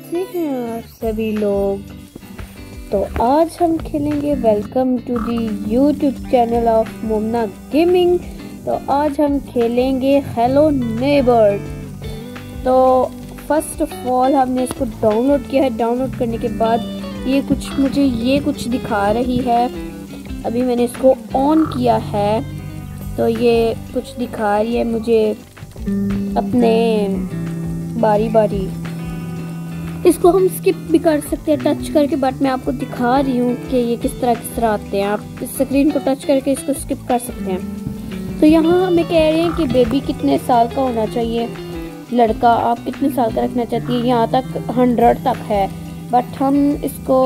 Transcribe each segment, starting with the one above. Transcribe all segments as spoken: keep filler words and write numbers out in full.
कैसे हैं आप सभी लोग। तो आज हम खेलेंगे welcome to the YouTube channel of Momna gaming. तो आज हम खेलेंगे हेलो नेबर। तो फर्स्ट ऑफ ऑल हमने इसको डाउनलोड किया है। डाउनलोड करने के बाद ये कुछ मुझे ये कुछ दिखा रही है। अभी मैंने इसको ऑन किया है तो ये कुछ दिखा रही है मुझे अपने बारी बारी। इसको हम स्किप भी कर सकते हैं टच करके, बट मैं आपको दिखा रही हूँ कि ये किस तरह किस तरह आते हैं। आप इस स्क्रीन को टच करके इसको स्किप कर सकते हैं। तो यहाँ हमें कह रहे हैं कि बेबी कितने साल का होना चाहिए, लड़का आप कितने साल का रखना चाहती है। यहाँ तक हंड्रेड तक है, बट हम इसको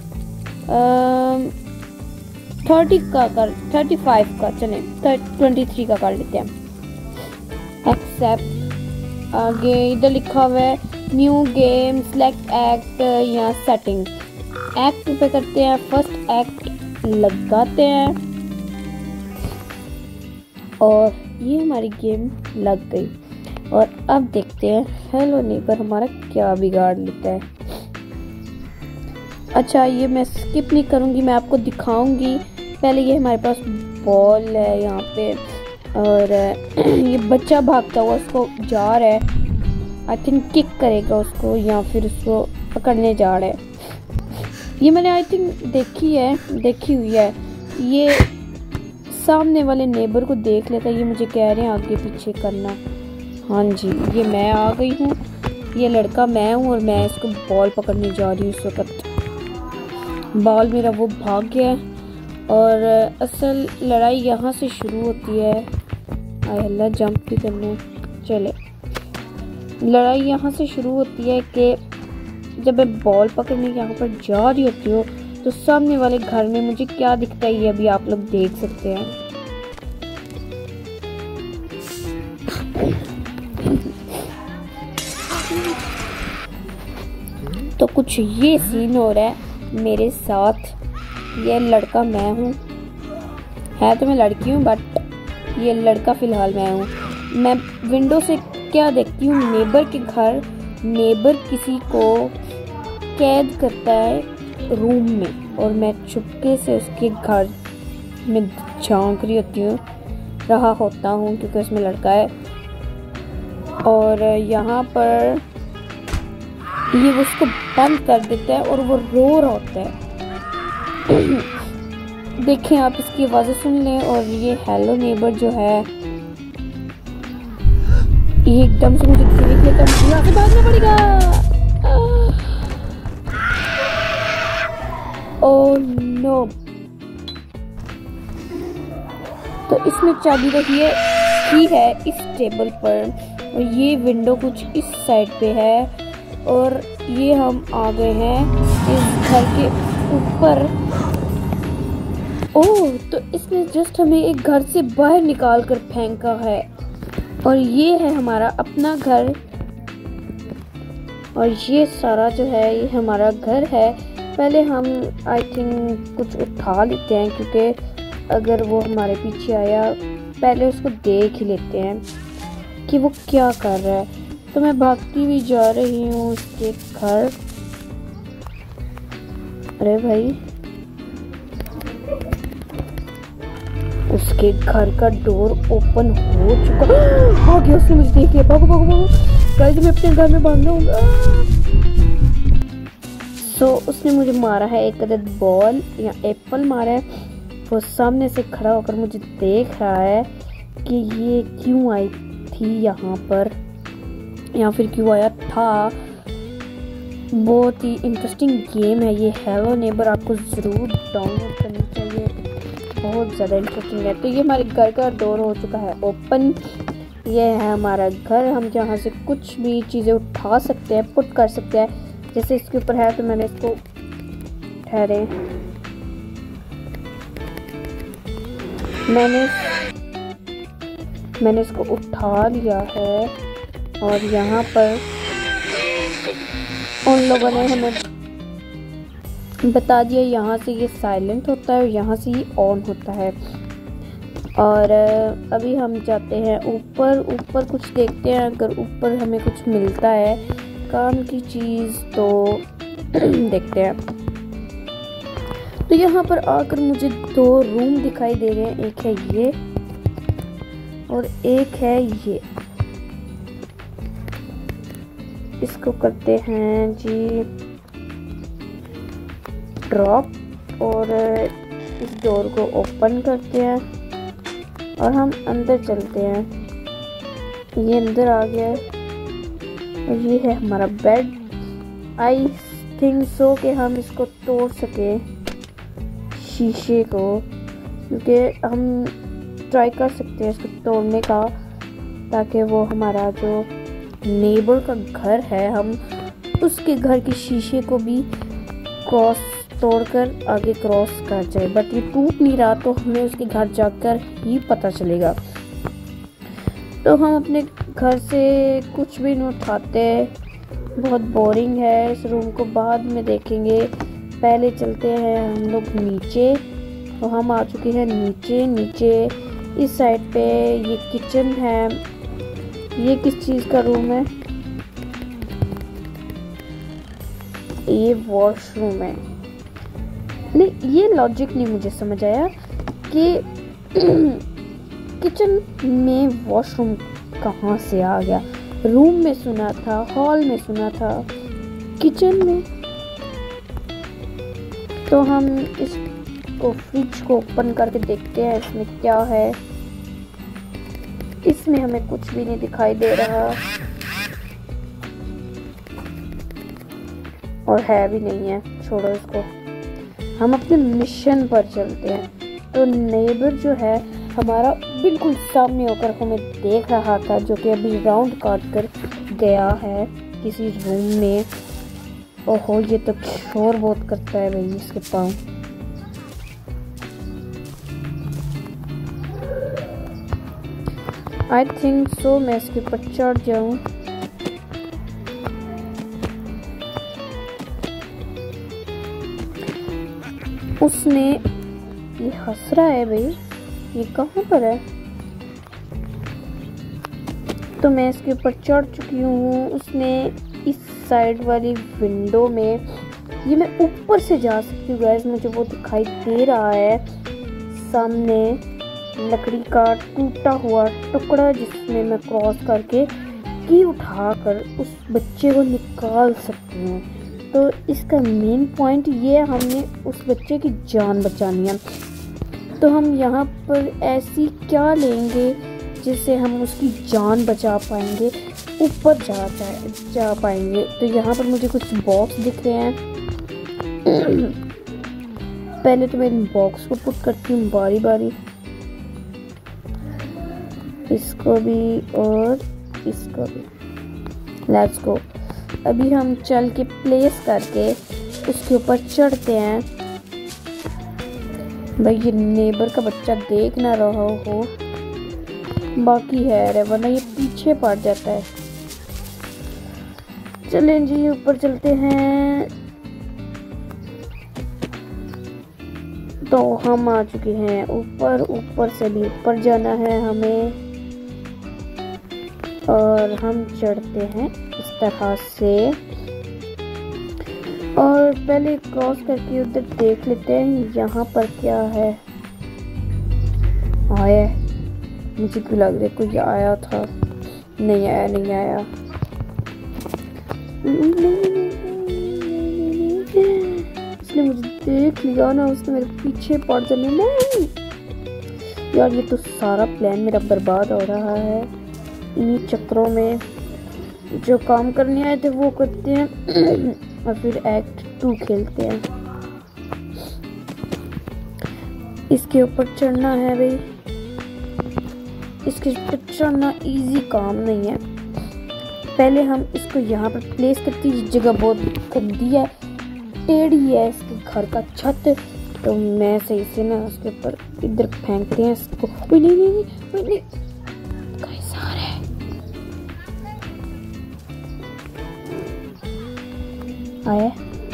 थर्टी का कर थर्टी फाइव का चलें, ट्वेंटी थ्री का कर लेते हैं। एक्सेप्ट। आगे इधर लिखा हुआ है न्यू गेम, सेलेक्ट एक्ट या सेटिंग। एक्ट पे करते हैं, फर्स्ट एक्ट लगाते हैं और ये हमारी गेम लग गई। और अब देखते हैं हेलो नेबर हमारा क्या बिगाड़ लेता है। अच्छा, ये मैं स्किप नहीं करूँगी, मैं आपको दिखाऊंगी। पहले ये हमारे पास बॉल है यहाँ पे और ये बच्चा भागता हुआ उसको जा रहा है। आई थिंक किक करेगा उसको या फिर उसको पकड़ने जा रहा है। ये मैंने आई थिंक देखी है देखी हुई है। ये सामने वाले नेबर को देख लेता है। ये मुझे कह रहे हैं आगे पीछे करना। हाँ जी, ये मैं आ गई हूँ, ये लड़का मैं हूँ और मैं इसको बॉल पकड़ने जा रही हूँ। इस वक्त बॉल मेरा वो भाग गया है और असल लड़ाई यहाँ से शुरू होती है। आए अल्लाह, जंप भी करना। चले, लड़ाई यहाँ से शुरू होती है कि जब मैं बॉल पकड़ने यहाँ पर जा रही होती हूँ तो सामने वाले घर में मुझे क्या दिखता है ये अभी आप लोग देख सकते हैं। तो कुछ ये सीन हो रहा है मेरे साथ। ये लड़का मैं हूँ, है तो मैं लड़की हूँ, बट ये लड़का फिलहाल मैं हूँ। मैं विंडो से क्या देखती हूँ, नेबर के घर। नेबर किसी को कैद करता है रूम में और मैं चुपके से उसके घर में झांक रही होती हूँ रहा होता हूँ क्योंकि उसमें लड़का है। और यहाँ पर ये उसको बंद कर देता है और वो रो रहा होता है। देखें आप इसकी आवाज़ें सुन लें। और ये हेलो नेबर जो है ये एकदम से मुझे देख लेता है, मुझे यहाँ से भागना पड़ेगा। Oh no. तो इसमें चाबी रखी है की है इस टेबल पर और ये विंडो कुछ इस साइड पे है और ये हम आ गए हैं इस घर के ऊपर। ओह, तो इसने जस्ट हमें एक घर से बाहर निकाल कर फेंका है और ये है हमारा अपना घर। और ये सारा जो है ये हमारा घर है। पहले हम आई थिंक कुछ उठा लेते हैं क्योंकि अगर वो हमारे पीछे आया पहले उसको देख ही लेते हैं कि वो क्या कर रहा है। तो मैं भागती हुई जा रही हूँ उसके घर। अरे भाई, उसके घर का डोर ओपन हो चुका। हो गया, उसने मुझे देख लिया। भागो भागो भागो गाइस, मैं अपने घर में भागना होगा। सो उसने मुझे मारा है एक अदद बॉल या एप्पल मारा है। वो सामने से खड़ा होकर मुझे देख रहा है कि ये क्यों आई थी यहाँ पर या फिर क्यों आया था। बहुत ही इंटरेस्टिंग गेम है ये हेलो नेबर, आपको ज़रूर डाउनलोड करनी चाहिए, बहुत ज़्यादा इंटरेस्टिंग है। तो ये हमारे घर का डोर हो चुका है ओपन। ये है हमारा घर, हम जहाँ से कुछ भी चीज़ें उठा सकते हैं, पुट कर सकते हैं। जैसे इसके ऊपर है तो मैंने इसको ठहरे मैंने मैंने इसको उठा लिया है और यहाँ पर उन लोगों ने हमें बता दिया यहाँ से ये साइलेंट होता है और यहाँ से ये ऑन होता है। और अभी हम जाते हैं ऊपर। ऊपर कुछ देखते हैं, अगर ऊपर हमें कुछ मिलता है काम की चीज़ तो देखते हैं। तो यहाँ पर आकर मुझे दो रूम दिखाई दे रहे हैं, एक है ये और एक है ये। इसको करते हैं जी ड्रॉप और इस डोर को ओपन करते हैं और हम अंदर चलते हैं। ये अंदर आ गया और ये है हमारा बेड। आई थिंक सो कि हम इसको तोड़ सके शीशे को, क्योंकि हम ट्राई कर सकते हैं इसको तोड़ने का, ताकि वो हमारा जो नेबर का घर है हम उसके घर के शीशे को भी क्रॉस तोड़कर आगे क्रॉस कर जाए। बट ये टूट नहीं रहा तो हमें उसके घर जाकर ही पता चलेगा। तो हम अपने घर से कुछ भी नहीं उठाते, बहुत बोरिंग है। इस रूम को बाद में देखेंगे, पहले चलते हैं हम लोग नीचे। तो हम आ चुके हैं नीचे। नीचे इस साइड पे ये किचन है। ये किस चीज़ का रूम है? ये वॉशरूम है। नहीं, ये लॉजिक नहीं मुझे समझ आया कि किचन में वॉशरूम कहाँ से आ गया। रूम में सुना था, हॉल में सुना था, किचन में। तो हम इसको फ्रिज को ओपन करके देखते हैं इसमें क्या है। इसमें हमें कुछ भी नहीं दिखाई दे रहा और है भी नहीं है। छोड़ो इसको, हम अपने मिशन पर चलते हैं। तो नेबर जो है हमारा बिल्कुल सामने होकर हमें देख रहा था, जो कि अभी राउंड काट कर गया है किसी रूम में। ओहो, ये तो शोर बहुत करता है भाई इसके पाँव। आई थिंक सो मैं इसके ऊपर चढ़ जाऊं। उसने ये हंस रहा है भाई, ये कहाँ पर है? तो मैं इसके ऊपर चढ़ चुकी हूँ। उसने इस साइड वाली विंडो में, ये मैं ऊपर से जा सकती हूँ गाइस, मुझे वो दिखाई दे रहा है सामने लकड़ी का टूटा हुआ टुकड़ा, जिसमें मैं क्रॉस करके की उठाकर उस बच्चे को निकाल सकती हूँ। तो इसका मेन पॉइंट ये, हमने उस बच्चे की जान बचानी है। तो हम यहाँ पर ऐसी क्या लेंगे जिससे हम उसकी जान बचा पाएंगे, ऊपर जा जाए जा पाएंगे। तो यहाँ पर मुझे कुछ बॉक्स दिख रहे हैं। पहले तो मैं इन बॉक्स को पुट करती हूँ बारी बारी, इसको भी और इसको भी। Let's go. अभी हम चल के प्लेस करके उसके ऊपर चढ़ते हैं। भाई ये नेबर का बच्चा देख ना रहा हो, बाकी है रे, वरना ये पीछे पड़ जाता है। चलें जी, ऊपर चलते हैं। तो हम आ चुके हैं ऊपर। ऊपर से भी ऊपर जाना है हमें, और हम चढ़ते हैं इस तरह से। और पहले क्रॉस करके उधर देख लेते हैं यहाँ पर क्या है। आया, मुझे क्यों लग रहा है कोई आया था। नहीं आया, नहीं आया। उसने मुझे देख लिया ना, उसने मेरे पीछे पड़ जाने। नहीं यार, ये तो सारा प्लान मेरा बर्बाद हो रहा है इन्हीं चक्रों में। जो काम करने आए थे वो करते हैं और फिर एक्ट टू खेलते हैं। इसके ऊपर चढ़ना है भाई, इसके ऊपर चढ़ना इजी काम नहीं है। पहले हम इसको यहाँ पर प्लेस करते हैं। जगह बहुत गंदी है, टेढ़ी है इसके घर का छत। तो मैं सही से ना उसके ऊपर इधर फेंकते हैं इसको। नहीं नहीं नहीं, नहीं, नहीं। आया?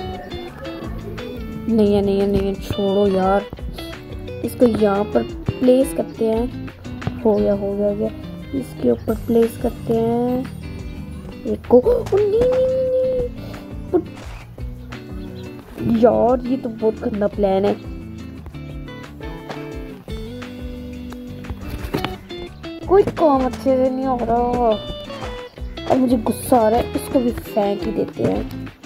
नहीं है, नहीं है, नहीं है, छोड़ो यार। इसको यहाँ पर प्लेस करते हैं। हो गया, हो गया, हो गया। इसके ऊपर प्लेस करते हैं एक को। नहीं नहीं नहीं यार ये तो बहुत गंदा प्लान है। कोई काम अच्छे से नहीं हो रहा और मुझे गुस्सा आ रहा है। इसको भी फेंक ही देते हैं।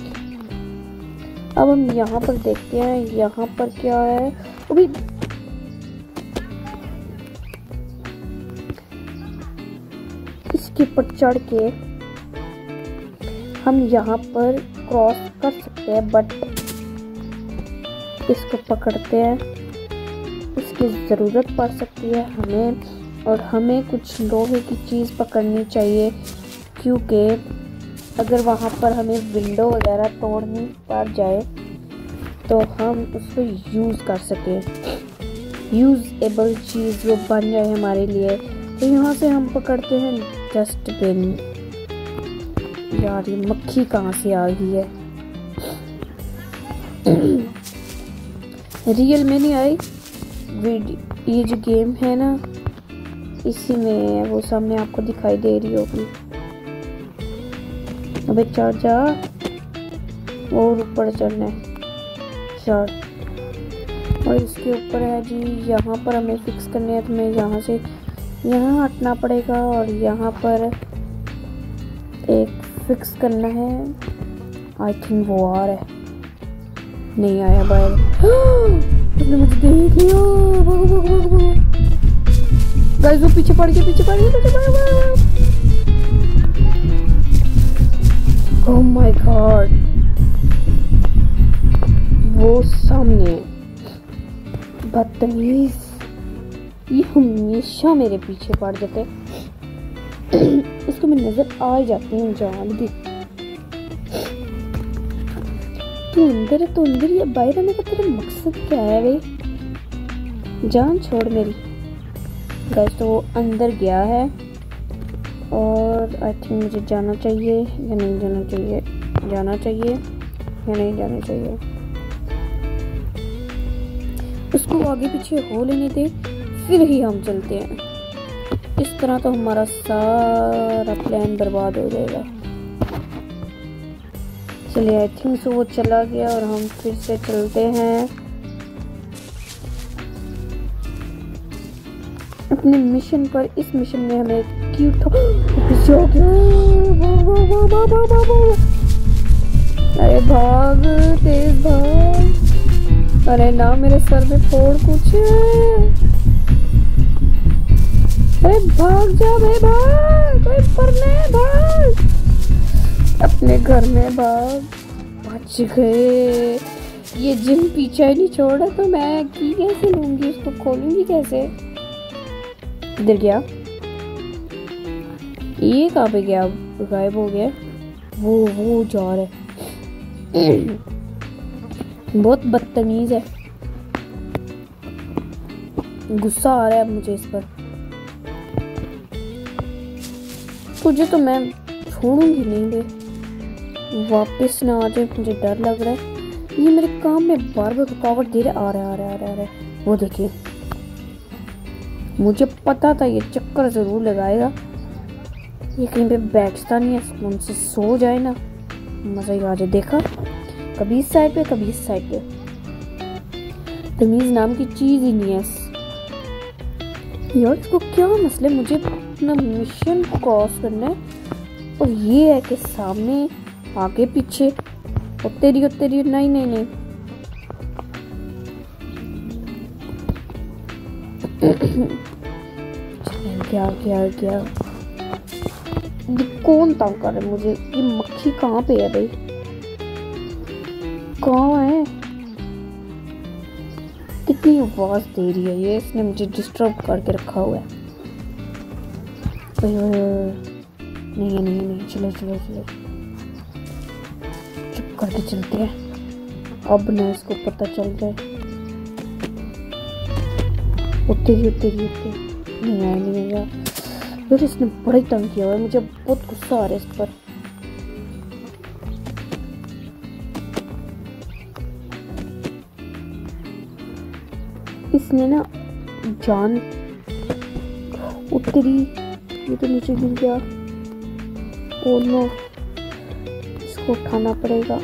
अब हम यहाँ पर देखते हैं यहाँ पर क्या है। अभी इसके ऊपर चढ़ के हम यहाँ पर क्रॉस कर सकते हैं, बट इसको पकड़ते हैं। इसकी ज़रूरत पड़ सकती है हमें, और हमें कुछ लोहे की चीज़ पकड़नी चाहिए, क्योंकि अगर वहाँ पर हमें विंडो वगैरह तोड़नी पड़ जाए तो हम उसको यूज़ कर सकें, यूज़ेबल चीज़ वो बन जाए हमारे लिए। तो यहाँ से हम पकड़ते हैं डस्टबिन। यार ये मक्खी कहाँ से आ गई है? रियल में नहीं आई, ये जो गेम है ना इसी में वो सामने आपको दिखाई दे रही होगी। अबे चढ़ जा, और ऊपर चढ़ना है, चढ़। और इसके ऊपर है जी, यहाँ पर हमें फिक्स करने है। तो हमें यहाँ से यहाँ हटना पड़ेगा और यहाँ पर एक फिक्स करना है। आई थिंक वो आ रहा है, नहीं आया बाहर। उसने मुझे देख लिया। भागो भागो भागो भागो गाइस, वो पीछे पड़ गया, पीछे पड़ गया, पीछे पड़ गया। ओह माय गॉड, वो सामने बदतमीज, ये हमेशा मेरे पीछे पड़ जाते। इसको मैं नजर आ ही जाती हूँ जान भी। तू अंदर है, तू अंदर या बाहर आने का तेरा मकसद क्या है भाई? जान छोड़ मेरी। गाइस तो वो अंदर गया है और आई थिंक मुझे जाना चाहिए या नहीं जाना चाहिए, जाना चाहिए या नहीं जाना चाहिए। उसको आगे पीछे हो लेने दे, फिर ही हम चलते हैं। इस तरह तो हमारा सारा प्लान बर्बाद हो जाएगा। चलिए आई थिंक सो वो चला गया और हम फिर से चलते हैं अपने मिशन पर। इस मिशन में हमें क्यूट अरे भाग, तेज भाग। अरे ना मेरे सर में फोड़ कुछ। अरे भाग जा भाई, भाग, कोई पढ़ने भाग, अपने घर में भाग। बच गए। ये जिम पीछे नहीं छोड़ा तो मैं की कैसे लूंगी, उसको खोलूंगी कैसे? इधर गया, ये कहाँ पे गया? गायब हो गया। वो वो जा रहा है, बहुत बदतमीज है। गुस्सा आ रहा है मुझे इस पर। तुझे तो मैं छोड़ूंगी नहीं बे, वापस ना आ जाए, मुझे डर लग रहा है। ये मेरे काम में बार बार रुकावट दे रहा, आ रहा आ रहा आ रहा आ रहा। वो देखिए, मुझे पता था ये चक्कर जरूर लगाएगा। ये कहीं पे बैठता नहीं है, सुकून से सो जाए ना, मजा ही आ जाए। देखा, कभी इस साइड पे कभी इस साइड पे। तमीज नाम की चीज ही नहीं है यार। इसको क्या मसला है? मुझे अपना मिशन क्रॉस करना है और ये है कि सामने आगे पीछे। और तेरी और तेरी नहीं नहीं नहीं क्या क्या क्या ये कौन तंग कर रहा है मुझे? ये मक्खी कहाँ पे है भाई? कहाँ है? कितनी आवाज दे रही है ये, इसने मुझे डिस्टर्ब करके रखा हुआ है। नहीं नहीं नहीं, चलो चलो चलो, चुप करके चलते हैं। अब ना इसको पता चल जाए। उतरी उतरी उतरी नहीं आया नहीं आया यार। इसने बड़ा ही तंग किया हुआ है, मुझे बहुत गुस्सा आ रहा है इस पर। इसने ना जान उतरी, ये तो नीचे गिर गया। ओ नो, इसको इसको उठाना पड़ेगा,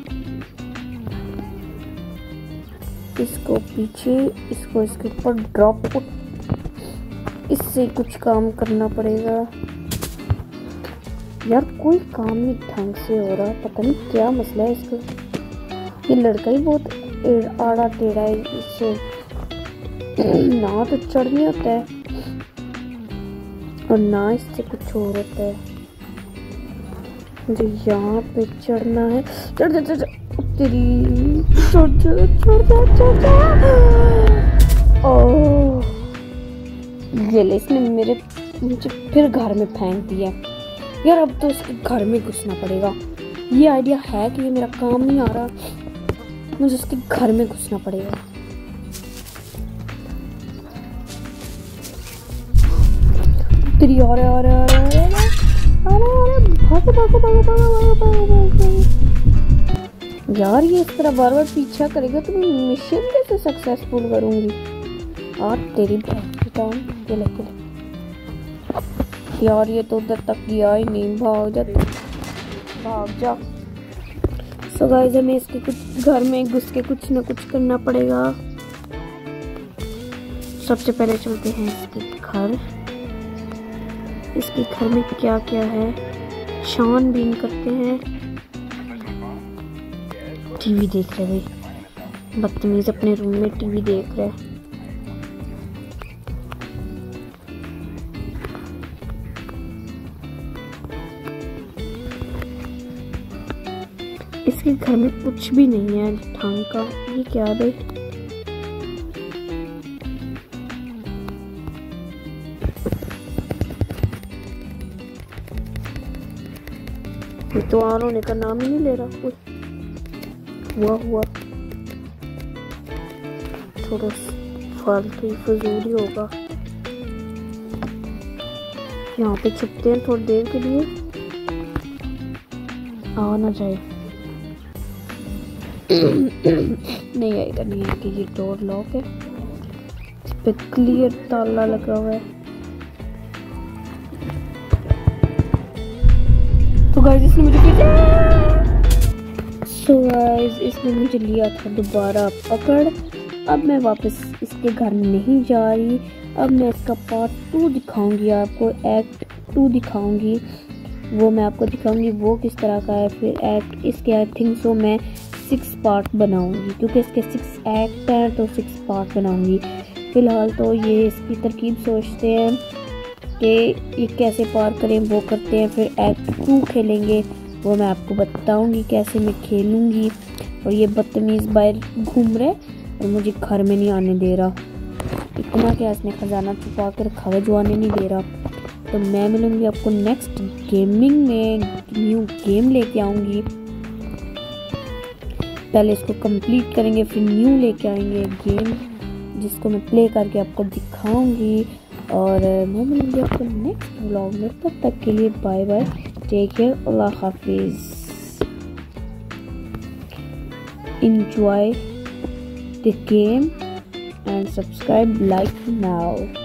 इसको पीछे, इसको इसके ऊपर ड्रॉप, इससे कुछ काम करना पड़ेगा। यार कोई काम नहीं ढंग से हो रहा, पता नहीं क्या मसला है इसको। ये लड़का ही बहुत आड़ा टेढ़ा है, इससे ना तो चढ़ नहीं होता है और ना इससे कुछ और होता है। मुझे यहाँ पे चढ़ना है, चढ़ जा चढ़ जा तेरी, चढ़ जा चढ़ जा चढ़ जा। ओह ये ले, इसने मेरे मुझे फिर घर में फेंक दिया। यार अब तो इसके घर में घुसना पड़ेगा। ये आइडिया है कि ये मेरा काम नहीं आ रहा, मुझे इसके घर में घुसना पड़ेगा। तेरी आ रहा आ रहा आ रहा आ रहा भागो भागो भागो भागो भागो भागो। यार ये इस तरह बार बार पीछा करेगा तो मैं मिशन कैसे सक्सेसफुल करूंगी। और तेरी भैंस की टांग, ये ले ले। यार ये तो उधर तक गया ही नहीं, भाग जा भाग जा। सो गाइस हमें इसके कुछ घर में घुस के कुछ ना कुछ करना पड़ेगा। सबसे पहले चलते हैं इसके घर। इसके घर में क्या क्या है छानबीन करते हैं। टीवी देख रहे भाई, बदतमीज अपने रूम में टीवी देख रहे हैं। इसके घर में कुछ भी नहीं है ढंग का। ये क्या है? ये तो ऑन होने का नाम ही नहीं ले रहा। कुछ हुआ हुआ थोड़ा फालतू ही फजूल होगा। यहाँ पे छुपते हैं थोड़ी देर के लिए, आ ना जाए। नहीं आएगा नहीं आएगा। ये डोर लॉक है, इस पे क्लियर ताला लगा हुआ है। तो गाइस इसने मुझे सो गाइस इसने मुझे लिया था दोबारा पकड़। अब मैं वापस इसके घर नहीं जा रही। अब मैं इसका पार्ट टू दिखाऊंगी आपको, एक्ट टू दिखाऊंगी। वो मैं आपको दिखाऊंगी वो किस तरह का है। फिर एक्ट इसके आई थिंक सो मैं सिक्स पार्ट बनाऊंगी, क्योंकि इसके सिक्स एक्ट हैं तो सिक्स पार्ट बनाऊंगी। फिलहाल तो ये इसकी तरकीब सोचते हैं कि ये कैसे पार करें, वो करते हैं। फिर एक्ट टू खेलेंगे, वो मैं आपको बताऊंगी कैसे मैं खेलूंगी। और ये बदतमीज़ बाहर घूम रहे और मुझे घर में नहीं आने दे रहा। इतना क्या इसने खजाना छुपा कर रखा है जो आने नहीं दे रहा। तो मैं मिलूंगी आपको नेक्स्ट गेमिंग में, न्यू गेम लेके आऊँगी। पहले इसको कंप्लीट करेंगे, फिर न्यू लेके आएंगे गेम जिसको मैं प्ले करके आपको दिखाऊंगी। और मैं मिलूंगी आपको नेक्स्ट व्लॉग में। तब तक के लिए बाय बाय, टेक केयर, अल्लाह हाफिज़। Enjoy the game and subscribe like now.